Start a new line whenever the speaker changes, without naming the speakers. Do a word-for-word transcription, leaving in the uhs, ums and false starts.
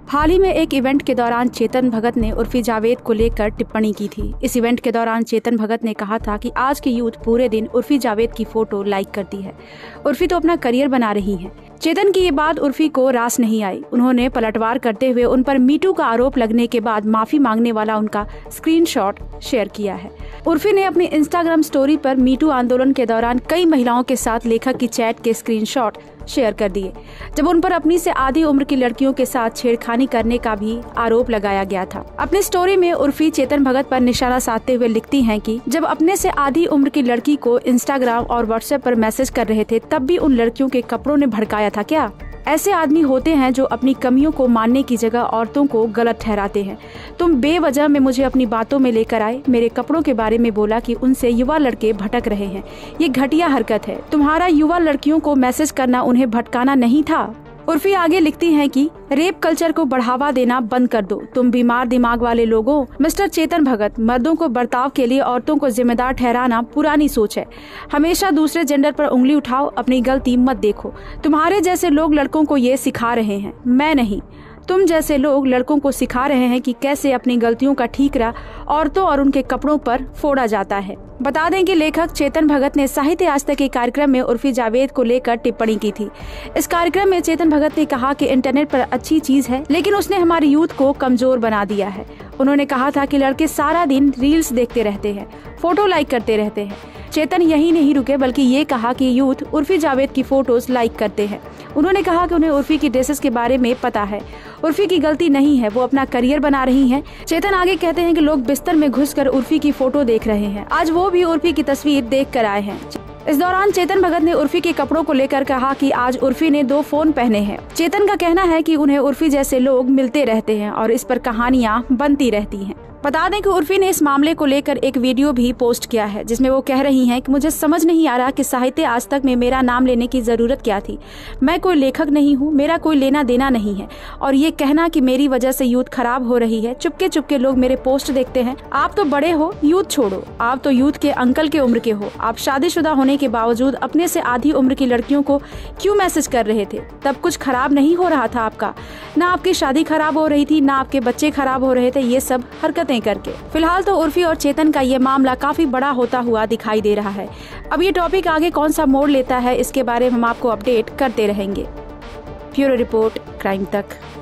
हाल ही में एक इवेंट के दौरान चेतन भगत ने उर्फी जावेद को लेकर टिप्पणी की थी। इस इवेंट के दौरान चेतन भगत ने कहा था कि आज की यूथ पूरे दिन उर्फी जावेद की फोटो लाइक करती है। उर्फी तो अपना करियर बना रही है। चेतन की ये बात उर्फी को रास नहीं आई। उन्होंने पलटवार करते हुए उन पर मीटू का आरोप लगने के बाद माफी मांगने वाला उनका स्क्रीनशॉट शेयर किया है। उर्फी ने अपनी इंस्टाग्राम स्टोरी पर मीटू आंदोलन के दौरान कई महिलाओं के साथ लेखक की चैट के स्क्रीनशॉट शेयर कर दिए, जब उन पर अपनी से आधी उम्र की लड़कियों के साथ छेड़खानी करने का भी आरोप लगाया गया था। अपनी स्टोरी में उर्फी चेतन भगत पर निशाना साधते हुए लिखती हैं कि जब अपने से आधी उम्र की लड़की को इंस्टाग्राम और व्हाट्सएप पर मैसेज कर रहे थे, तब भी उन लड़कियों के कपड़ों ने भड़काया था क्या? ऐसे आदमी होते हैं जो अपनी कमियों को मानने की जगह औरतों को गलत ठहराते हैं। तुम बेवजह में मुझे अपनी बातों में लेकर आए, मेरे कपड़ों के बारे में बोला कि उनसे युवा लड़के भटक रहे हैं। ये घटिया हरकत है। तुम्हारा युवा लड़कियों को मैसेज करना उन्हें भटकाना नहीं था। उर्फी आगे लिखती हैं कि रेप कल्चर को बढ़ावा देना बंद कर दो, तुम बीमार दिमाग वाले लोगों। मिस्टर चेतन भगत, मर्दों को बर्ताव के लिए औरतों को जिम्मेदार ठहराना पुरानी सोच है। हमेशा दूसरे जेंडर पर उंगली उठाओ, अपनी गलती मत देखो। तुम्हारे जैसे लोग लड़कों को ये सिखा रहे हैं, मैं नहीं। तुम जैसे लोग लड़कों को सिखा रहे हैं कि कैसे अपनी गलतियों का ठीकरा औरतों और उनके कपड़ों पर फोड़ा जाता है। बता दें कि लेखक चेतन भगत ने साहित्य आज तक के कार्यक्रम में उर्फी जावेद को लेकर टिप्पणी की थी। इस कार्यक्रम में चेतन भगत ने कहा कि इंटरनेट पर अच्छी चीज है, लेकिन उसने हमारी यूथ को कमजोर बना दिया है। उन्होंने कहा था कि लड़के सारा दिन रील्स देखते रहते हैं, फोटो लाइक करते रहते हैं। चेतन यही नहीं रुके, बल्कि ये कहा कि यूथ उर्फी जावेद की फोटोज लाइक करते हैं। उन्होंने कहा कि उन्हें उर्फी की ड्रेसेस के बारे में पता है। उर्फी की गलती नहीं है, वो अपना करियर बना रही हैं। चेतन आगे कहते हैं कि लोग बिस्तर में घुसकर उर्फी की फोटो देख रहे हैं। आज वो भी उर्फी की तस्वीर देख कर आए हैं। इस दौरान चेतन भगत ने उर्फी के कपड़ों को लेकर कहा कि आज उर्फी ने दो फोन पहने हैं। चेतन का कहना है कि उन्हें उर्फी जैसे लोग मिलते रहते हैं और इस पर कहानियां बनती रहती हैं। बता दें कि उर्फी ने इस मामले को लेकर एक वीडियो भी पोस्ट किया है, जिसमें वो कह रही हैं कि मुझे समझ नहीं आ रहा कि साहित्य आज तक में मेरा नाम लेने की जरूरत क्या थी। मैं कोई लेखक नहीं हूँ, मेरा कोई लेना देना नहीं है। और ये कहना कि मेरी वजह से यूथ खराब हो रही है, चुपके चुपके लोग मेरे पोस्ट देखते हैं। आप तो बड़े हो, यूथ छोड़ो। आप तो यूथ के अंकल के उम्र के हो। आप शादीशुदा होने के बावजूद अपने से आधी उम्र की लड़कियों को क्यों मैसेज कर रहे थे? तब कुछ खराब नहीं हो रहा था आपका। ना आपकी शादी खराब हो रही थी, ना आपके बच्चे खराब हो रहे थे ये सब हरकतें करके। फिलहाल तो उर्फी और चेतन का ये मामला काफी बड़ा होता हुआ दिखाई दे रहा है। अब ये टॉपिक आगे कौन सा मोड़ लेता है, इसके बारे में हम आपको अपडेट करते रहेंगे। ब्यूरो रिपोर्ट, क्राइम तक।